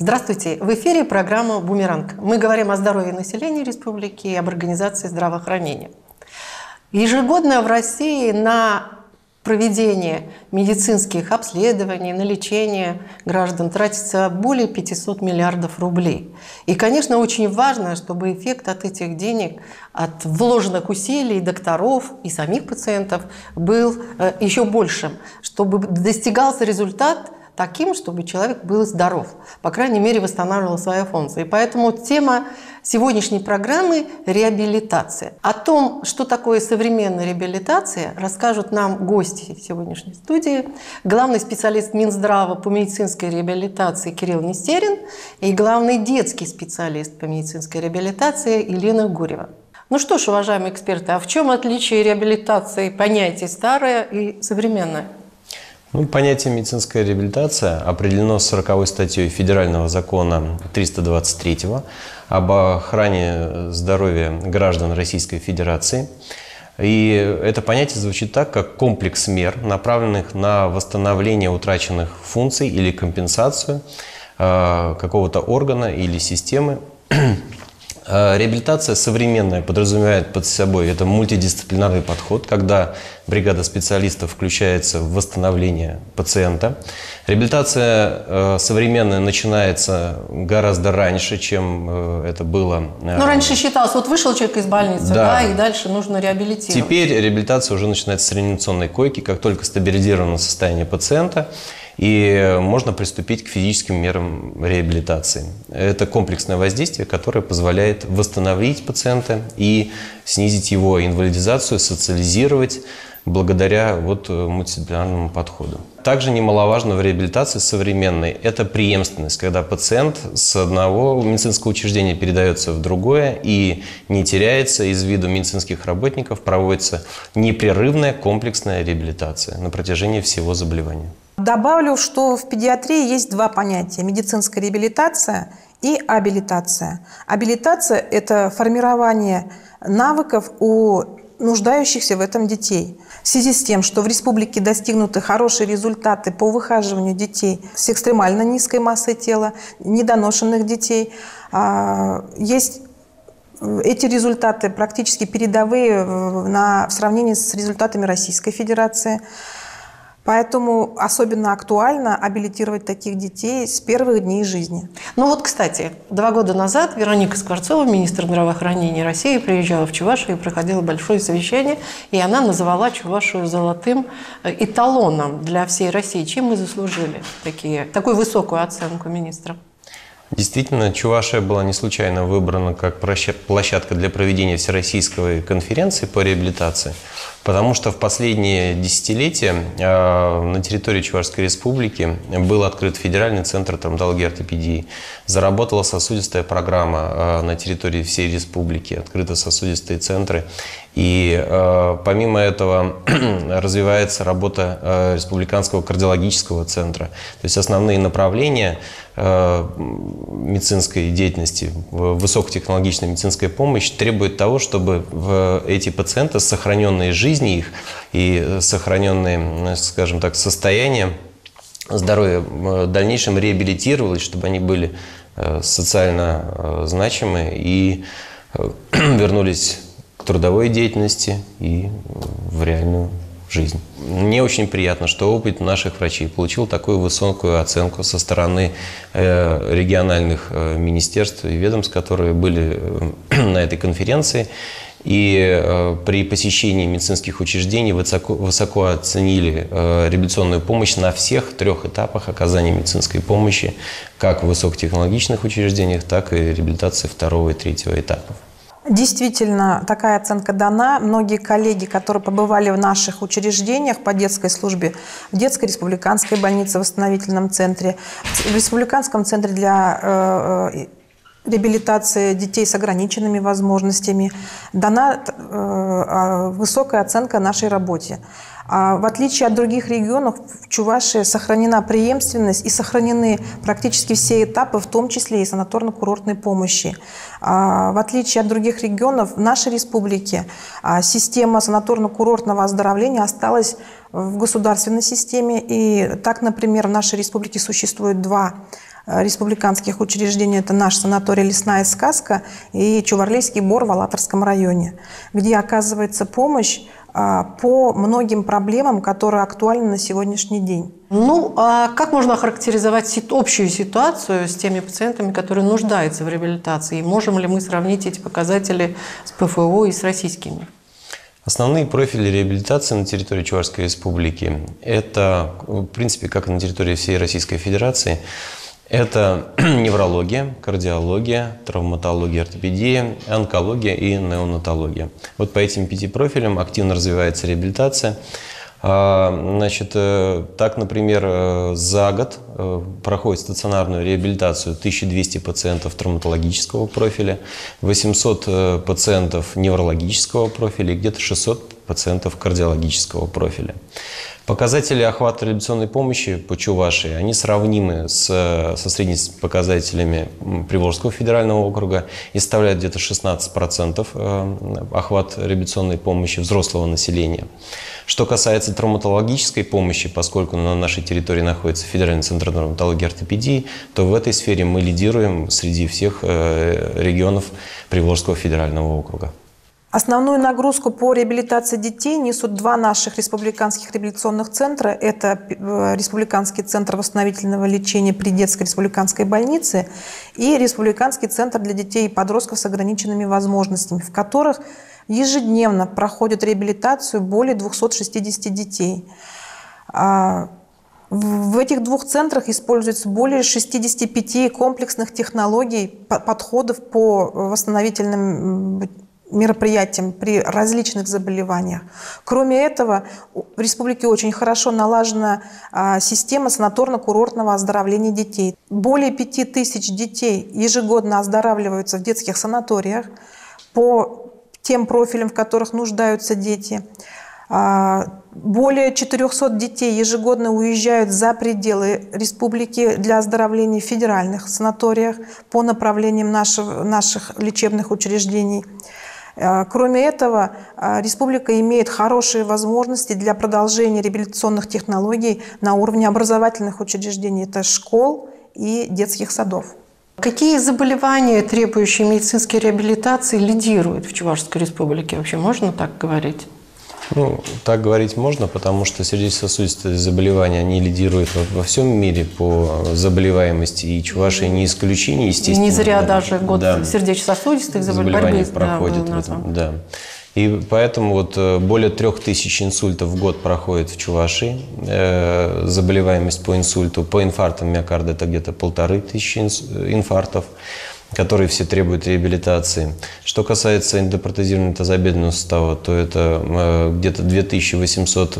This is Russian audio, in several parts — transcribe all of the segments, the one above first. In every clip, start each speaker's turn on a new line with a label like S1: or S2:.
S1: Здравствуйте! В эфире программа «Бумеранг». Мы говорим о здоровье населения республики и об организации здравоохранения. Ежегодно в России на проведение медицинских обследований, на лечение граждан тратится более 500 миллиардов рублей. И, конечно, очень важно, чтобы эффект от этих денег, от вложенных усилий докторов и самих пациентов был еще большим, чтобы достигался результат таким, чтобы человек был здоров, по крайней мере, восстанавливал свои функции. Поэтому тема сегодняшней программы – реабилитация. О том, что такое современная реабилитация, расскажут нам гости сегодняшней студии. Главный специалист Минздрава по медицинской реабилитации Кирилл Нестерин и главный детский специалист по медицинской реабилитации Елена Гурьева. Ну что ж, уважаемые эксперты, а в чем отличие реабилитации понятий старое и современное?
S2: Понятие медицинская реабилитация определено 40-й статьей Федерального закона 323 об охране здоровья граждан Российской Федерации. И это понятие звучит так, как комплекс мер, направленных на восстановление утраченных функций или компенсацию какого-то органа или системы. Реабилитация современная подразумевает под собой это мультидисциплинарный подход, когда бригада специалистов включается в восстановление пациента. Реабилитация современная начинается гораздо раньше, чем это было.
S1: Но раньше считалось, вот вышел человек из больницы, да, и дальше нужно реабилитировать.
S2: Теперь реабилитация уже начинается с реанимационной койки, как только стабилизировано состояние пациента, и можно приступить к физическим мерам реабилитации. Это комплексное воздействие, которое позволяет восстановить пациента и снизить его инвалидизацию, социализировать благодаря мультидисциплинарному подходу. Также немаловажно в реабилитации современной – это преемственность, когда пациент с одного медицинского учреждения передается в другое и не теряется из виду медицинских работников, проводится непрерывная комплексная реабилитация на протяжении всего заболевания.
S3: Добавлю, что в педиатрии есть два понятия – медицинская реабилитация и абилитация. Абилитация – это формирование навыков у нуждающихся в этом детей. В связи с тем, что в республике достигнуты хорошие результаты по выхаживанию детей с экстремально низкой массой тела, недоношенных детей, есть эти результаты практически передовые в сравнении с результатами Российской Федерации. Поэтому особенно актуально абилитировать таких детей с первых дней жизни.
S1: Кстати, 2 года назад Вероника Скворцова, министр здравоохранения России, приезжала в Чувашию и проходила большое совещание, и она называла Чувашию золотым эталоном для всей России. Чем мы заслужили такую высокую оценку министра?
S2: Действительно, Чувашия была не случайно выбрана как площадка для проведения всероссийской конференции по реабилитации, потому что в последние десятилетия на территории Чувашской республики был открыт федеральный центр травматологии и ортопедии. Заработала сосудистая программа на территории всей республики, открыты сосудистые центры. И помимо этого развивается работа Республиканского кардиологического центра. То есть основные направления медицинской деятельности, высокотехнологичная медицинская помощь требует того, чтобы эти пациенты, сохраненные жизни их и сохраненные, скажем так, состояние здоровья в дальнейшем реабилитировались, чтобы они были социально значимы и вернулись к трудовой деятельности и в реальную жизнь. Мне очень приятно, что опыт наших врачей получил такую высокую оценку со стороны региональных министерств и ведомств, которые были на этой конференции. И при посещении медицинских учреждений высоко оценили реабилитационную помощь на всех 3 этапах оказания медицинской помощи, как в высокотехнологичных учреждениях, так и реабилитации 2 и 3 этапов.
S3: Действительно, такая оценка дана. Многие коллеги, которые побывали в наших учреждениях по детской службе, в детской республиканской больнице, в восстановительном центре, в республиканском центре для реабилитации детей с ограниченными возможностями, дана высокая оценка нашей работе. В отличие от других регионов, в Чувашии сохранена преемственность и сохранены практически все этапы, в том числе и санаторно-курортной помощи. В отличие от других регионов, в нашей республике система санаторно-курортного оздоровления осталась в государственной системе. И так, например, в нашей республике существует 2 республиканских учреждений. Это наш санаторий «Лесная сказка» и Чуварлейский бор в Алатырском районе, где оказывается помощь по многим проблемам, которые актуальны на сегодняшний день.
S1: Ну, а как можно охарактеризовать общую ситуацию с теми пациентами, которые нуждаются в реабилитации? И можем ли мы сравнить эти показатели с ПФО и с российскими?
S2: Основные профили реабилитации на территории Чувашской Республики – это, в принципе, как и на территории всей Российской Федерации, это неврология, кардиология, травматология, ортопедия, онкология и неонатология. Вот по этим 5 профилям активно развивается реабилитация. Значит, так, например, за год проходит стационарную реабилитацию 1200 пациентов травматологического профиля, 800 пациентов неврологического профиля и где-то 600 пациентов кардиологического профиля. Показатели охвата реабилитационной помощи по Чувашии, они сравнимы со средними показателями Приволжского федерального округа и составляют где-то 16% охват реабилитационной помощи взрослого населения. Что касается травматологической помощи, поскольку на нашей территории находится Федеральный центр травматологии и ортопедии, то в этой сфере мы лидируем среди всех регионов Приволжского федерального округа.
S3: Основную нагрузку по реабилитации детей несут 2 наших республиканских реабилитационных центра. Это Республиканский центр восстановительного лечения при детской республиканской больнице и Республиканский центр для детей и подростков с ограниченными возможностями, в которых ежедневно проходят реабилитацию более 260 детей. В этих 2 центрах используется более 65 комплексных технологий, подходов по восстановительным мероприятиям при различных заболеваниях. Кроме этого, в республике очень хорошо налажена система санаторно-курортного оздоровления детей. Более 5000 детей ежегодно оздоравливаются в детских санаториях по тем профилям, в которых нуждаются дети. Более 400 детей ежегодно уезжают за пределы республики для оздоровления в федеральных санаториях по направлениям наших лечебных учреждений. Кроме этого, республика имеет хорошие возможности для продолжения реабилитационных технологий на уровне образовательных учреждений. Это школ и детских садов.
S1: Какие заболевания, требующие медицинской реабилитации, лидируют в Чувашской Республике? Вообще можно так говорить?
S2: Ну, так говорить можно, потому что сердечно-сосудистые заболевания, они лидируют во всем мире по заболеваемости, и Чувашия не исключение, естественно.
S1: Не зря даже год сердечно-сосудистых заболеваний
S2: проходит в этом. Да. И поэтому вот более 3000 инсультов в год проходит в Чувашии. Заболеваемость по инсульту, по инфарктам миокарда это где-то 1500 инфарктов, которые все требуют реабилитации. Что касается эндопротезированного тазобедренного сустава, то это где-то 2800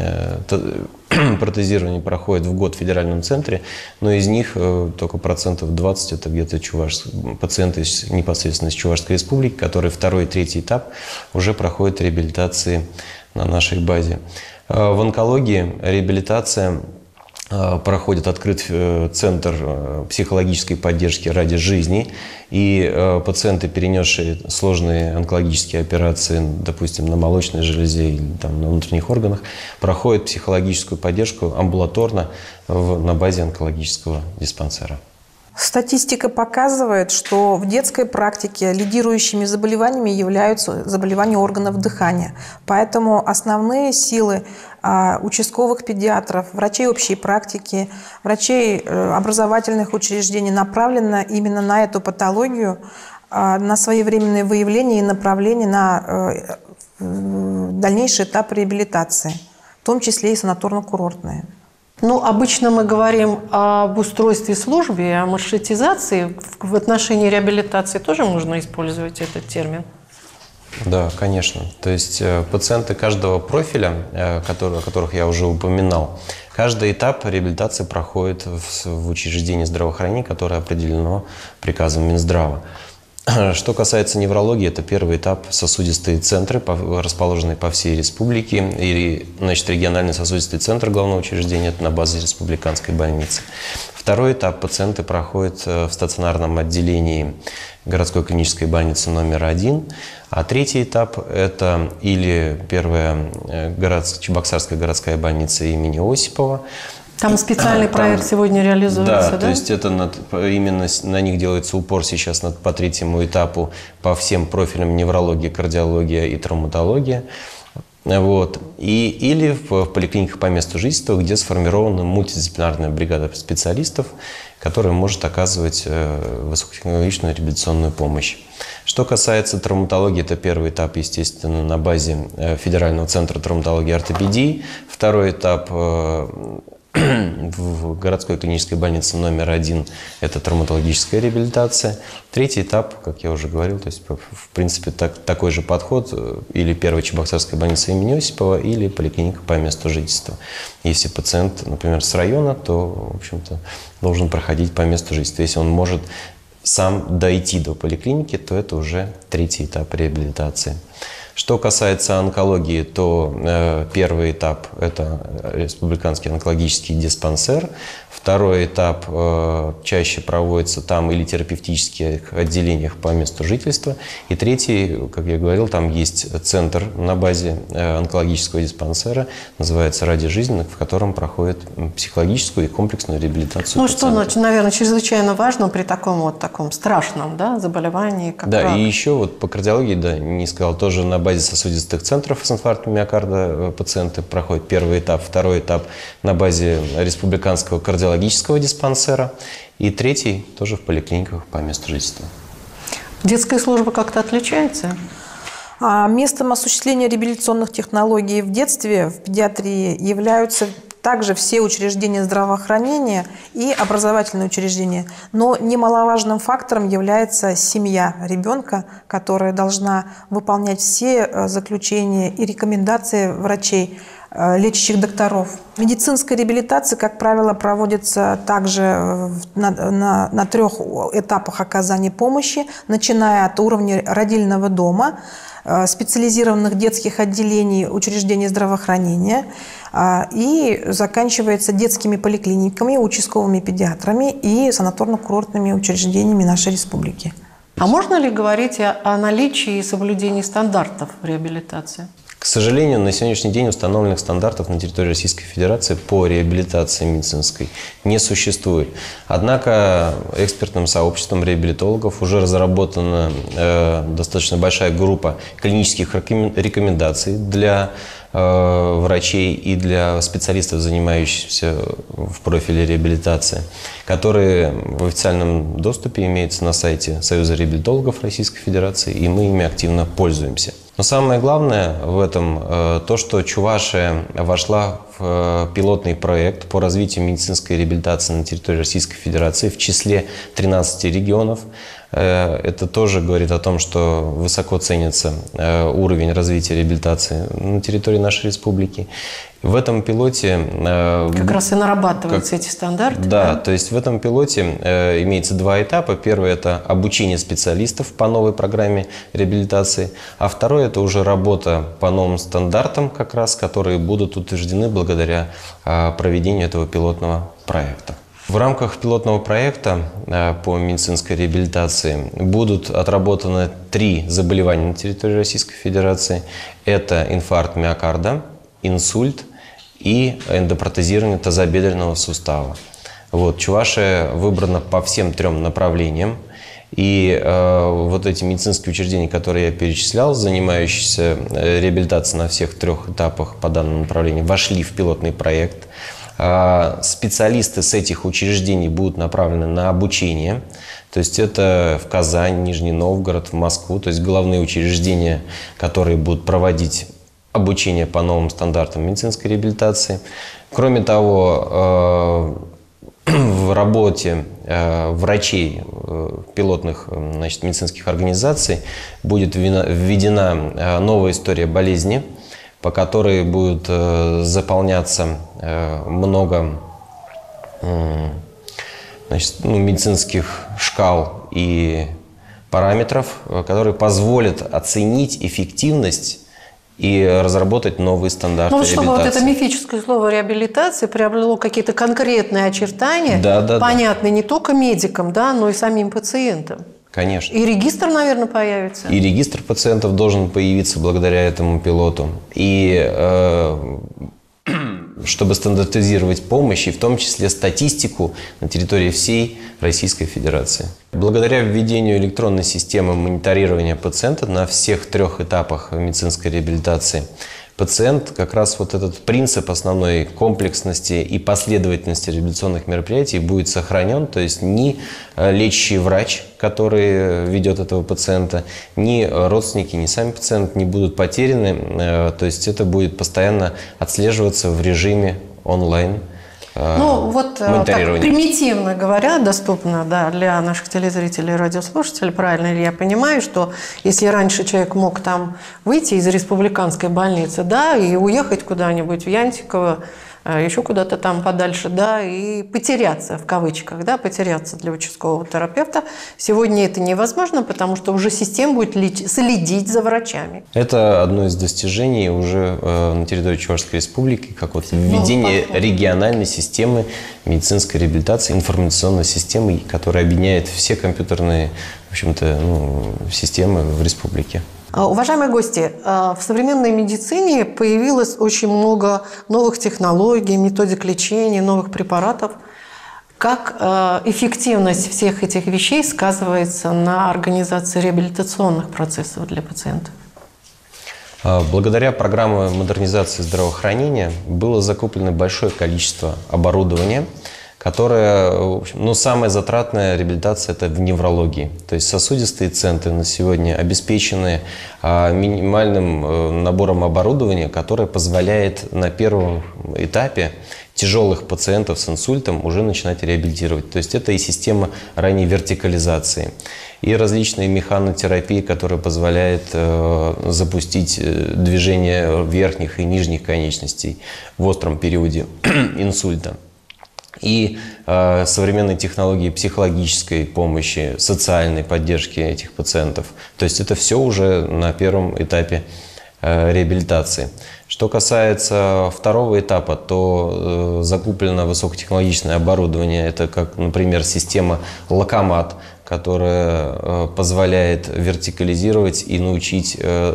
S2: протезирований проходит в год в федеральном центре, но из них только 20% это где-то пациенты непосредственно из Чувашской Республики, которые 2-й и 3-й этап уже проходят реабилитации на нашей базе. В онкологии реабилитация проходит открыт центр психологической поддержки ради жизни, и пациенты, перенесшие сложные онкологические операции, допустим, на молочной железе или там, на внутренних органах, проходят психологическую поддержку амбулаторно на базе онкологического диспансера.
S3: Статистика показывает, что в детской практике лидирующими заболеваниями являются заболевания органов дыхания. Поэтому основные силы участковых педиатров, врачей общей практики, врачей образовательных учреждений направлены именно на эту патологию, на своевременное выявление и направление на дальнейший этап реабилитации, в том числе и санаторно-курортные.
S1: Ну, обычно мы говорим об устройстве службы и о маршрутизации. В отношении реабилитации тоже можно использовать этот термин?
S2: Да, конечно. То есть пациенты каждого профиля, о которых я уже упоминал, каждый этап реабилитации проходит в учреждении здравоохранения, которое определено приказом Минздрава. Что касается неврологии, это 1-й этап — сосудистые центры, расположенные по всей республике. И, значит, региональный сосудистый центр главного учреждения — это на базе республиканской больницы. 2-й этап пациенты проходят в стационарном отделении городской клинической больницы номер 1. А 3-й этап — это или 1-я Чебоксарская городская больница имени Осипова,
S1: Там специальный проект сегодня реализуется, да?
S2: То есть это именно на них делается упор сейчас по третьему этапу по всем профилям неврология, кардиология и травматология. Вот. Или в поликлиниках по месту жительства, где сформирована мультидисциплинарная бригада специалистов, которая может оказывать высокотехнологичную реабилитационную помощь. Что касается травматологии, это первый этап, естественно, на базе Федерального центра травматологии и ортопедии. Второй этап в городской клинической больнице номер 1 – это травматологическая реабилитация. Третий этап, как я уже говорил, то есть, в принципе, такой же подход или первая Чебоксарская больница имени Осипова, или поликлиника по месту жительства. Если пациент, например, с района, то, в общем-то, должен проходить по месту жительства. Если он может сам дойти до поликлиники, то это уже третий этап реабилитации. Что касается онкологии, то первый этап – это республиканский онкологический диспансер. Второй этап чаще проводится там или терапевтических отделениях по месту жительства. И третий, как я говорил, там есть центр на базе онкологического диспансера, называется «Ради жизни», в котором проходит психологическую и комплексную реабилитацию пациента.
S1: Что, наверное, чрезвычайно важно при таком страшном, да, заболевании, как рак.
S2: И еще вот по кардиологии, не сказал, тоже на базе сосудистых центров с инфарктом миокарда пациенты проходят первый этап, второй этап на базе республиканского кардиологического диспансера и третий тоже в поликлиниках по месту жительства.
S1: Детская служба как-то отличается?
S3: Местом осуществления реабилитационных технологий в детстве, в педиатрии являются также все учреждения здравоохранения и образовательные учреждения. Но немаловажным фактором является семья ребенка, которая должна выполнять все заключения и рекомендации врачей, лечащих докторов. Медицинская реабилитация, как правило, проводится также на 3 этапах оказания помощи, начиная от уровня родильного дома, специализированных детских отделений учреждений здравоохранения и заканчивается детскими поликлиниками, участковыми педиатрами и санаторно-курортными учреждениями нашей республики.
S1: А можно ли говорить о наличии и соблюдении стандартов в реабилитации?
S2: К сожалению, на сегодняшний день установленных стандартов на территории Российской Федерации по реабилитации медицинской не существует. Однако экспертным сообществом реабилитологов уже разработана достаточно большая группа клинических рекомендаций для врачей и для специалистов, занимающихся в профиле реабилитации, которые в официальном доступе имеются на сайте Союза реабилитологов Российской Федерации, и мы ими активно пользуемся. Но самое главное в этом то, что Чувашия вошла в пилотный проект по развитию медицинской реабилитации на территории Российской Федерации в числе 13 регионов. Это тоже говорит о том, что высоко ценится уровень развития реабилитации на территории нашей республики. В этом пилоте...
S1: Как раз и нарабатываются эти стандарты.
S2: Да, то есть в этом пилоте имеется 2 этапа. Первый – это обучение специалистов по новой программе реабилитации, а второй – это уже работа по новым стандартам, как раз, которые будут утверждены благодаря проведению этого пилотного проекта. В рамках пилотного проекта по медицинской реабилитации будут отработаны 3 заболевания на территории Российской Федерации. Это инфаркт миокарда, инсульт и эндопротезирование тазобедренного сустава. Чувашия выбрана по всем 3 направлениям. И вот эти медицинские учреждения, которые я перечислял, занимающиеся реабилитацией на всех 3 этапах по данному направлению, вошли в пилотный проект. Специалисты с этих учреждений будут направлены на обучение. То есть это в Казань, Нижний Новгород, в Москву. То есть головные учреждения, которые будут проводить обучение по новым стандартам медицинской реабилитации. Кроме того, в работе врачей пилотных медицинских организаций будет введена новая история болезни, по которой будет заполняться много медицинских шкал и параметров, которые позволят оценить эффективность и разработать новые стандарты реабилитации.
S1: Чтобы вот это мифическое слово реабилитация приобрело какие-то конкретные очертания, понятные не только медикам, но и самим пациентам.
S2: Конечно.
S1: И регистр, наверное, появится.
S2: И регистр пациентов должен появиться благодаря этому пилоту. И чтобы стандартизировать помощь и в том числе статистику на территории всей Российской Федерации. Благодаря введению электронной системы мониторирования пациента на всех 3 этапах медицинской реабилитации, пациент, как раз вот этот принцип основной комплексности и последовательности реабилитационных мероприятий будет сохранен, то есть ни лечащий врач, который ведет этого пациента, ни родственники, ни сами пациенты не будут потеряны, то есть это будет постоянно отслеживаться в режиме онлайн.
S1: Ну, вот так, примитивно говоря, доступно, да, для наших телезрителей и радиослушателей, правильно ли я понимаю, что если раньше человек мог там выйти из республиканской больницы, да, и уехать куда-нибудь в Янтиково, еще куда-то там подальше, да, и потеряться, в кавычках, да, потеряться для участкового терапевта. Сегодня это невозможно, потому что уже система будет следить за врачами. Это одно из достижений уже на территории Чувашской Республики, как вот введение региональной системы медицинской реабилитации, информационной системы, которая объединяет все компьютерные, в общем-то, системы в республике. Уважаемые гости, в современной медицине появилось очень много новых технологий, методик лечения, новых препаратов. Как эффективность всех этих вещей сказывается на организации реабилитационных процессов для пациентов? Благодаря программе модернизации здравоохранения было закуплено большое количество оборудования, которое, в общем, самая затратная реабилитация – это в неврологии. То есть сосудистые центры на сегодня обеспечены минимальным набором оборудования, которое позволяет на первом этапе тяжелых пациентов с инсультом уже начинать реабилитировать. То есть это и система ранней вертикализации, и различные механотерапии, которые позволяют запустить движение верхних и нижних конечностей в остром периоде инсульта. И современные технологии психологической помощи, социальной поддержки этих пациентов. То есть это все уже на первом этапе реабилитации. Что касается второго этапа, то закуплено высокотехнологичное оборудование. Это как, например, система Локомат, которая позволяет вертикализировать и научить,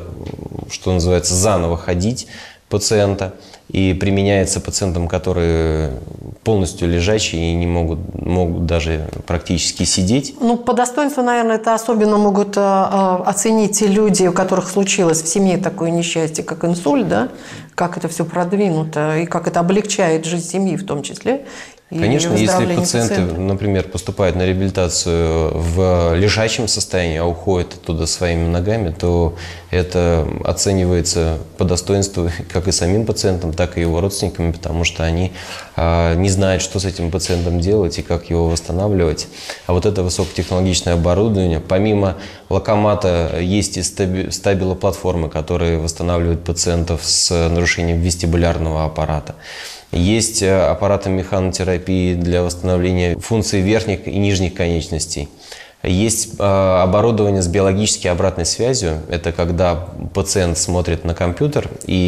S1: что называется, заново ходить пациента. И применяется пациентам, которые полностью лежачие и не могут даже практически сидеть. По достоинству, наверное, это особенно могут оценить те люди, у которых случилось в семье такое несчастье, как инсульт, да? Как это все продвинуто и как это облегчает жизнь семьи в том числе. Конечно, если пациенты, например, поступают на реабилитацию в лежачем состоянии, а уходят оттуда своими ногами, то это оценивается по достоинству как и самим пациентам, так и его родственниками, потому что они не знают, что с этим пациентом делать и как его восстанавливать. А вот это высокотехнологичное оборудование, помимо Локомата, есть и стабилоплатформы, которые восстанавливают пациентов с нарушением вестибулярного аппарата. Есть аппараты механотерапии для восстановления функций верхних и нижних конечностей. Есть оборудование с биологической обратной связью. Это когда пациент смотрит на компьютер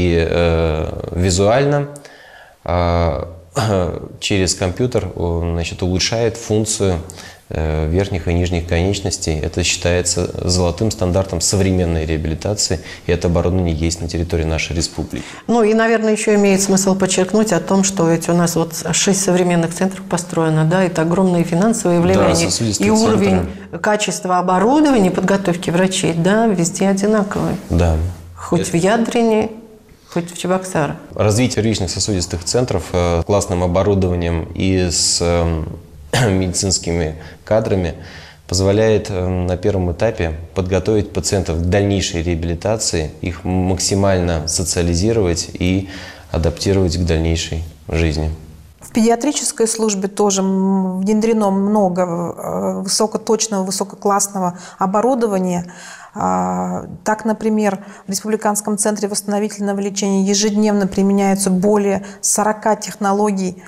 S1: и визуально через компьютер, улучшает функцию верхних и нижних конечностей. Это считается золотым стандартом современной реабилитации, и это оборудование есть на территории нашей республики. И, наверное, еще имеет смысл подчеркнуть о том, что ведь у нас 6 современных центров построено, да, это огромные финансовые вливания, и уровень качества оборудования, подготовки врачей, да, везде одинаковый. Да. Хоть в Ядрине, хоть в Чебоксарах. Развитие первичных сосудистых центров классным оборудованием и с медицинскими кадрами позволяет на первом этапе подготовить пациентов к дальнейшей реабилитации, их максимально социализировать и адаптировать к дальнейшей жизни. В педиатрической службе тоже внедрено много высокоточного, высококлассного оборудования. Так, например, в Республиканском центре восстановительного лечения ежедневно применяются более 40 технологий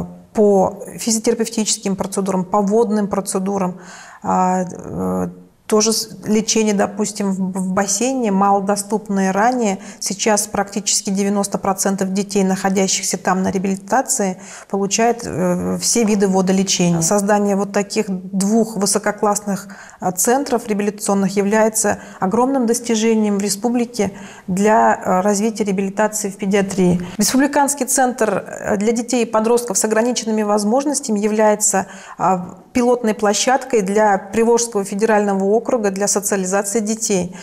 S1: по физиотерапевтическим процедурам, по водным процедурам. То
S3: тоже лечение, допустим, в бассейне, малодоступное ранее. Сейчас практически 90% детей, находящихся там на реабилитации, получают все виды водолечения. Создание вот таких 2 высококлассных центров реабилитационных является огромным достижением в республике для развития реабилитации в педиатрии. Республиканский центр для детей и подростков с ограниченными возможностями является пилотной площадкой для Приволжского федерального округа для социализации детей.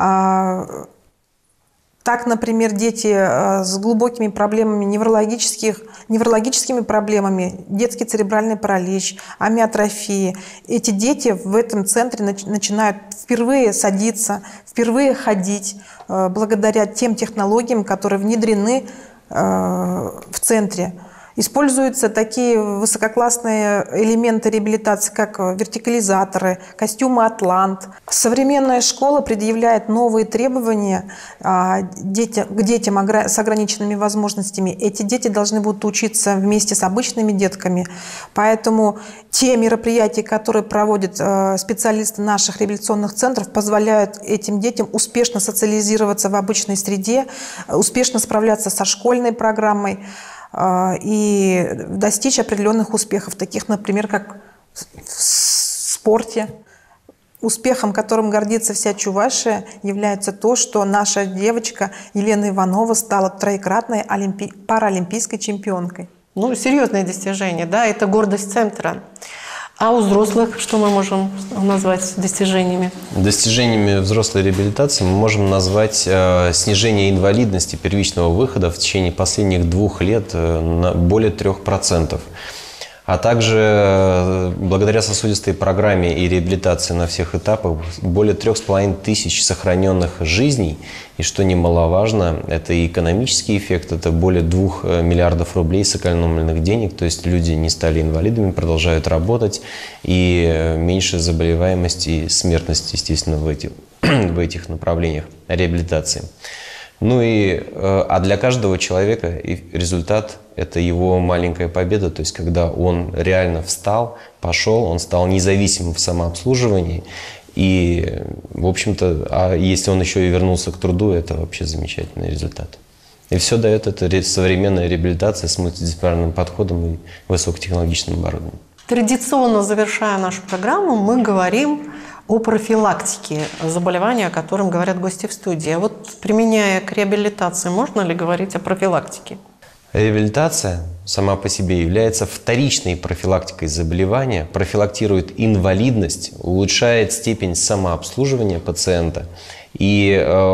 S3: Так, например, дети с глубокими проблемами неврологическими проблемами, детский церебральный паралич, амиотрофии. Эти дети в этом центре начинают впервые садиться, впервые ходить, благодаря тем технологиям, которые внедрены в центре. Используются такие высококлассные элементы реабилитации, как вертикализаторы, костюмы «Атлант». Современная школа предъявляет новые требования к детям с ограниченными возможностями. Эти дети должны будут учиться вместе с обычными детками. Поэтому те мероприятия, которые проводят специалисты наших реабилитационных центров, позволяют этим детям успешно социализироваться в обычной среде, успешно справляться со школьной программой и достичь определенных успехов, таких, например, как в спорте. Успехом, которым гордится вся Чувашия, является то, что наша девочка Елена Иванова стала троекратной паралимпийской чемпионкой.
S1: Ну, серьезное достижение, да, это гордость центра. А у взрослых что мы можем назвать достижениями?
S2: Достижениями взрослой реабилитации мы можем назвать снижение инвалидности первичного выхода в течение последних 2 лет на более 3%. А также благодаря сосудистой программе и реабилитации на всех этапах более 3500 сохраненных жизней. И что немаловажно, это и экономический эффект, это более 2 миллиардов рублей сэкономленных денег. То есть люди не стали инвалидами, продолжают работать, и меньше заболеваемости и смертности, естественно, в этих направлениях реабилитации. Ну и, а для каждого человека результат – это его маленькая победа, то есть когда он реально встал, пошел, он стал независимым в самообслуживании, и, в общем-то, а если он еще и вернулся к труду, это вообще замечательный результат. И все дает это современная реабилитация с мультидисциплинарным подходом и высокотехнологичным оборудованием.
S1: Традиционно, завершая нашу программу, мы говорим о профилактике заболевания, о котором говорят гости в студии. А вот применяя к реабилитации, можно ли говорить о профилактике?
S2: Реабилитация сама по себе является вторичной профилактикой заболевания, профилактирует инвалидность, улучшает степень самообслуживания пациента. И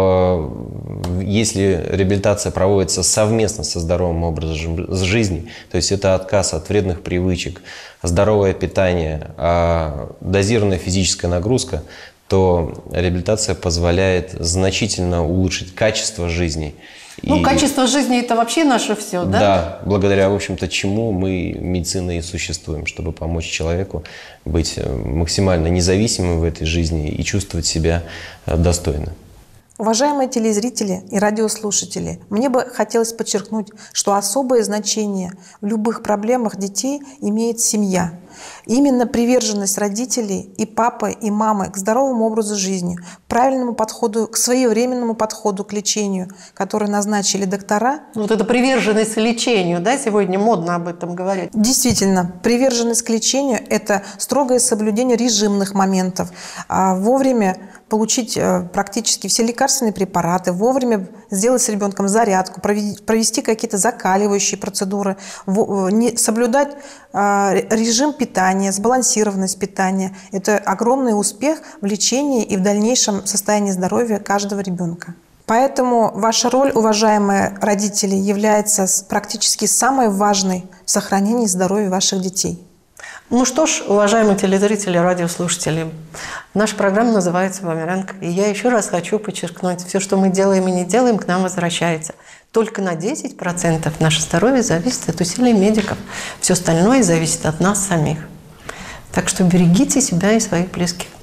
S2: если реабилитация проводится совместно со здоровым образом жизни, то есть это отказ от вредных привычек, здоровое питание, дозированная физическая нагрузка, то реабилитация позволяет значительно улучшить качество жизни.
S1: Ну, качество жизни – это вообще наше все, да?
S2: Да, благодаря, в общем-то, чему мы, медицина, и существуем, чтобы помочь человеку быть максимально независимым в этой жизни и чувствовать себя достойно.
S3: Уважаемые телезрители и радиослушатели, мне бы хотелось подчеркнуть, что особое значение в любых проблемах детей имеет семья. Именно приверженность родителей и папы, и мамы к здоровому образу жизни, правильному подходу, к своевременному подходу к лечению, который назначили доктора.
S1: Вот это приверженность лечению, да, сегодня модно об этом говорить.
S3: Действительно, приверженность к лечению – это строгое соблюдение режимных моментов, вовремя получить практически все лекарственные препараты, вовремя сделать с ребенком зарядку, провести какие-то закаливающие процедуры, соблюдать режим питания, сбалансированность питания. Это огромный успех в лечении и в дальнейшем состоянии здоровья каждого ребенка. Поэтому ваша роль, уважаемые родители, является практически самой важной в сохранении здоровья ваших детей.
S1: Ну что ж, уважаемые телезрители, радиослушатели, наша программа называется «Бумеранг». И я еще раз хочу подчеркнуть, все, что мы делаем и не делаем, к нам возвращается. Только на 10% наше здоровье зависит от усилий медиков. Все остальное зависит от нас самих. Так что берегите себя и своих близких.